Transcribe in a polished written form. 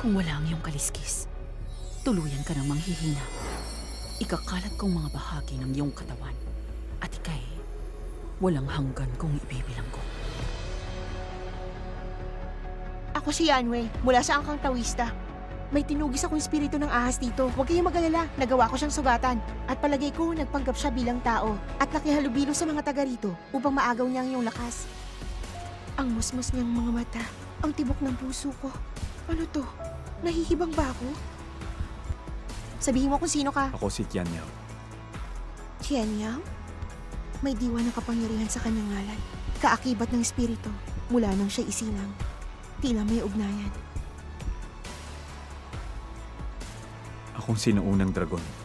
Kung wala ang iyong kaliskis, tuluyan ka ng manghihina. Ikakalat kong mga bahagi ng iyong katawan. At ika'y walang hanggan kung ibibilang ko. Ako si Yanwei, mula sa Angkang Tawista. May tinugis akong espiritu ng ahas dito. Huwag kayong mag-alala, nagawa ko siyang sugatan. At palagay ko, nagpanggap siya bilang tao. At nakihalubilo sa mga taga rito upang maagaw niya ang iyong lakas. Ang musmus niyang mga mata, ang tibok ng puso ko. Ano to? Nahihibang ba ako? Sabihin mo kung sino ka. Ako si Tian Yao. Tian Yao? May diwa ng kapangyarihan sa kanyang ngalan. Kaakibat ng espiritu mula nang siya isilang. Tila may ugnayan. Akong sinuunang dragon.